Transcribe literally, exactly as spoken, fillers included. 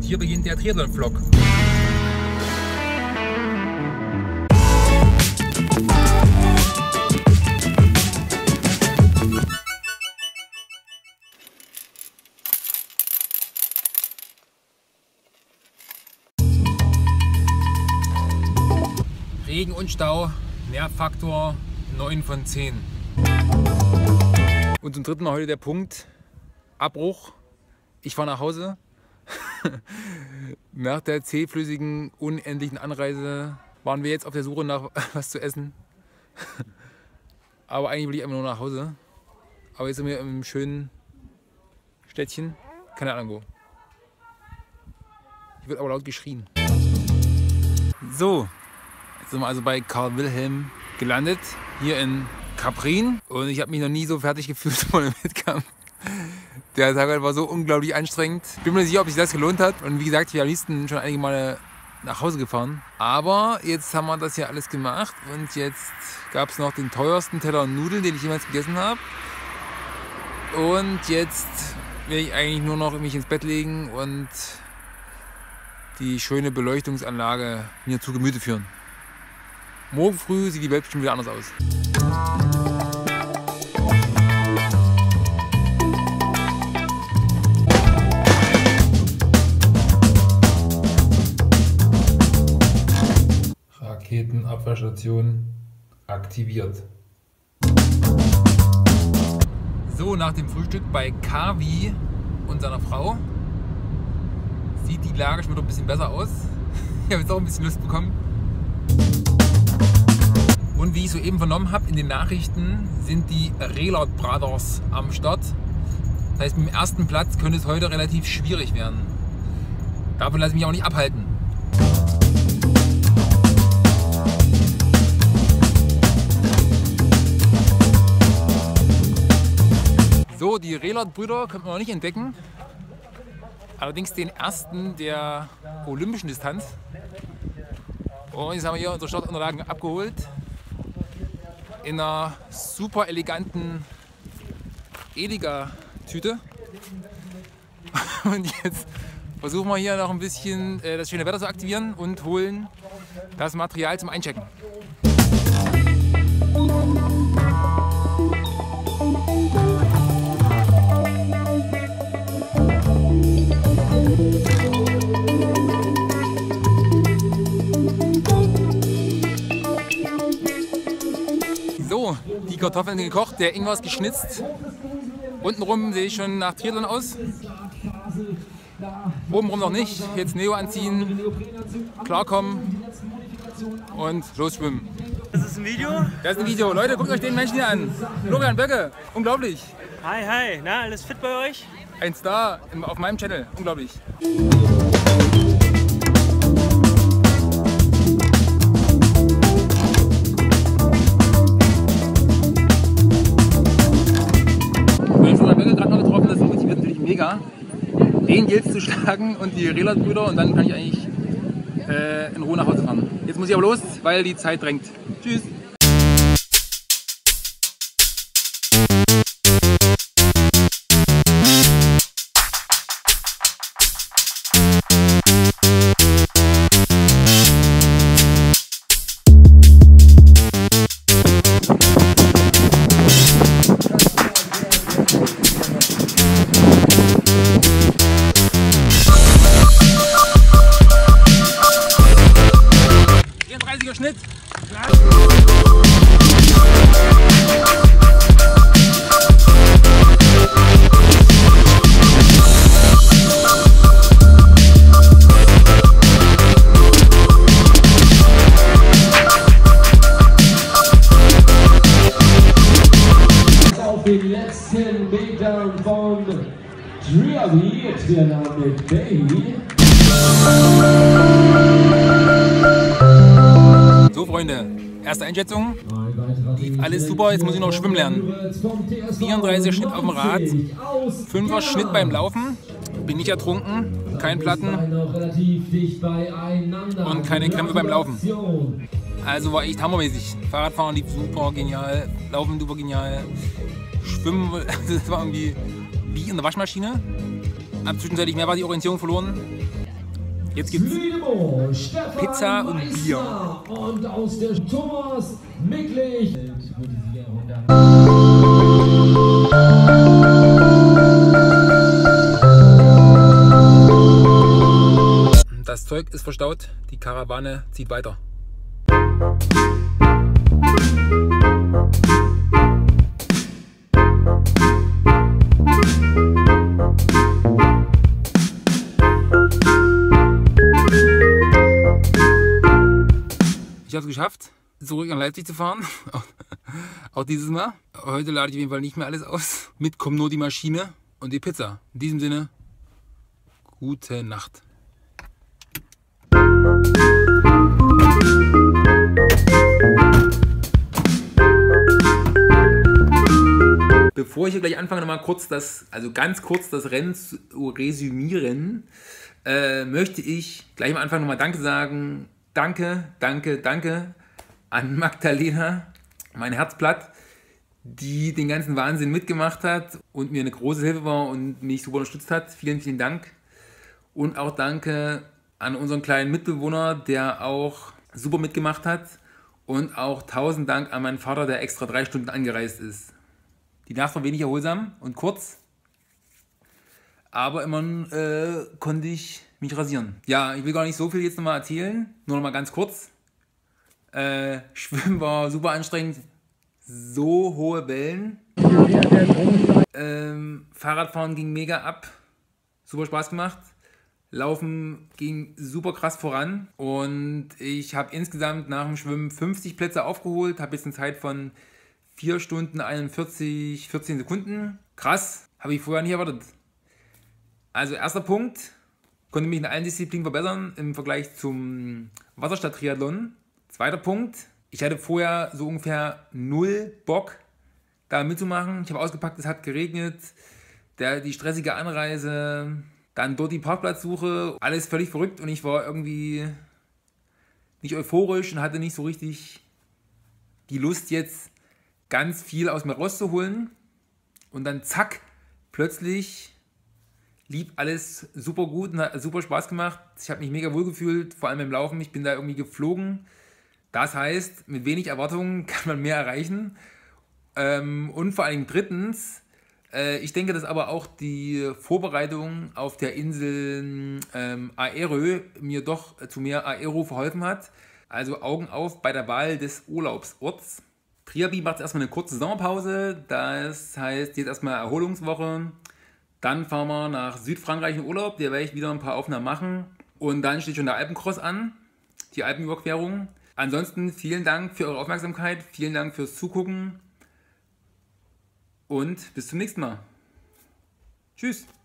Und hier beginnt der Triathlon-Vlog. Regen und Stau, Nervfaktor neun von zehn. Und zum dritten Mal heute der Punkt, Abbruch. Ich fahre nach Hause. Nach der zähflüssigen, unendlichen Anreise waren wir jetzt auf der Suche nach was zu essen. Aber eigentlich will ich immer nur nach Hause. Aber jetzt sind wir im schönen Städtchen, keine Ahnung wo. Hier wird aber laut geschrien. So, jetzt sind wir also bei Karl Wilhelm gelandet, hier in Caprin. Und ich habe mich noch nie so fertig gefühlt vor dem Wettkampf. Der Tag war so unglaublich anstrengend. Ich bin mir nicht sicher, ob sich das gelohnt hat. Und wie gesagt, ich bin am liebsten schon einige Male nach Hause gefahren. Aber jetzt haben wir das hier alles gemacht. Und jetzt gab es noch den teuersten Teller Nudeln, den ich jemals gegessen habe. Und jetzt will ich eigentlich nur noch mich ins Bett legen und die schöne Beleuchtungsanlage mir zu Gemüte führen. Morgen früh sieht die Welt bestimmt wieder anders aus. Raketenabwehrstation aktiviert. So, nach dem Frühstück bei Kavi und seiner Frau sieht die Lage schon wieder ein bisschen besser aus. Ich habe jetzt auch ein bisschen Lust bekommen. Und wie ich soeben vernommen habe in den Nachrichten, sind die Rehlert Brothers am Start. Das heißt, mit dem ersten Platz könnte es heute relativ schwierig werden. Davon lasse ich mich auch nicht abhalten. So, die Rehlert-Brüder könnte man noch nicht entdecken. Allerdings den ersten der olympischen Distanz. Und jetzt haben wir hier unsere Startunterlagen abgeholt. In einer super eleganten Eliga-Tüte. Und jetzt versuchen wir hier noch ein bisschen äh, das schöne Wetter zu aktivieren und holen das Material zum Einchecken. So, die Kartoffeln sind gekocht, der Ingwer ist geschnitzt. Untenrum sehe ich schon nach Triathlon aus. Obenrum noch nicht. Jetzt Neo anziehen, klarkommen und losschwimmen. Das ist ein Video? Das ist ein Video. Leute, guckt euch den Menschen hier an. Florian Böcke, unglaublich. Hi, hi. Na, alles fit bei euch? Ein Star auf meinem Channel, unglaublich. Mega, den jetzt zu schlagen und die Rehlert-Brüder und dann kann ich eigentlich äh, in Ruhe nach Hause fahren. Jetzt muss ich aber los, weil die Zeit drängt. Tschüss! Schnitt. Auf den letzten Metern von Triavi, der Name Baby. So Freunde, erste Einschätzung, lief alles super, jetzt muss ich noch schwimmen lernen. vierunddreißig Schnitt auf dem Rad, fünfer Schnitt beim Laufen, bin nicht ertrunken, kein Platten und keine Krämpfe beim Laufen. Also war echt hammermäßig. Fahrradfahren lief super genial, Laufen super genial, Schwimmen, das war irgendwie wie in der Waschmaschine. Hab zwischenzeitlich mehrfach die Orientierung verloren. Jetzt gibt's Lüdemo, Stefan Pizza und Bier. Meissner und aus der Thomas Micklich. Das Zeug ist verstaut, die Karawane zieht weiter. Ich habe es geschafft, zurück nach Leipzig zu fahren. Auch dieses Mal. Heute lade ich auf jeden Fall nicht mehr alles aus. Mit kommt nur die Maschine und die Pizza. In diesem Sinne, gute Nacht. Bevor ich hier gleich anfange, nochmal kurz das, also ganz kurz das Rennen zu resümieren, äh, möchte ich gleich am Anfang nochmal Danke sagen. Danke, danke, danke an Magdalena, mein Herzblatt, die den ganzen Wahnsinn mitgemacht hat und mir eine große Hilfe war und mich super unterstützt hat. Vielen, vielen Dank. Und auch danke an unseren kleinen Mitbewohner, der auch super mitgemacht hat. Und auch tausend Dank an meinen Vater, der extra drei Stunden angereist ist. Die Nacht war wenig erholsam und kurz, aber immerhin äh, konnte ich mich rasieren. Ja, ich will gar nicht so viel jetzt nochmal erzählen, nur nochmal ganz kurz. Äh, Schwimmen war super anstrengend, so hohe Wellen. Ähm, Fahrradfahren ging mega ab, super Spaß gemacht. Laufen ging super krass voran und ich habe insgesamt nach dem Schwimmen fünfzig Plätze aufgeholt, habe jetzt eine Zeit von vier Stunden einundvierzig, vierzehn Sekunden. Krass, habe ich vorher nicht erwartet. Also erster Punkt, konnte mich in allen Disziplinen verbessern im Vergleich zum Wasserstadt-Triathlon. Zweiter Punkt, ich hatte vorher so ungefähr null Bock, da mitzumachen. Ich habe ausgepackt, es hat geregnet, der, die stressige Anreise, dann dort die Parkplatzsuche, alles völlig verrückt und ich war irgendwie nicht euphorisch und hatte nicht so richtig die Lust jetzt ganz viel aus mir rauszuholen. Und dann zack, plötzlich lief alles super gut und hat super Spaß gemacht. Ich habe mich mega wohl gefühlt, vor allem im Laufen. Ich bin da irgendwie geflogen. Das heißt, mit wenig Erwartungen kann man mehr erreichen. Und vor allem drittens, ich denke, dass aber auch die Vorbereitung auf der Insel ähm, Aerö mir doch zu mehr Aero verholfen hat. Also Augen auf bei der Wahl des Urlaubsorts. Triabi macht erstmal eine kurze Sommerpause. Das heißt jetzt erstmal Erholungswoche. Dann fahren wir nach Südfrankreich in Urlaub. Da werde ich wieder ein paar Aufnahmen machen. Und dann steht schon der Alpencross an. Die Alpenüberquerung. Ansonsten vielen Dank für eure Aufmerksamkeit. Vielen Dank fürs Zugucken. Und bis zum nächsten Mal. Tschüss.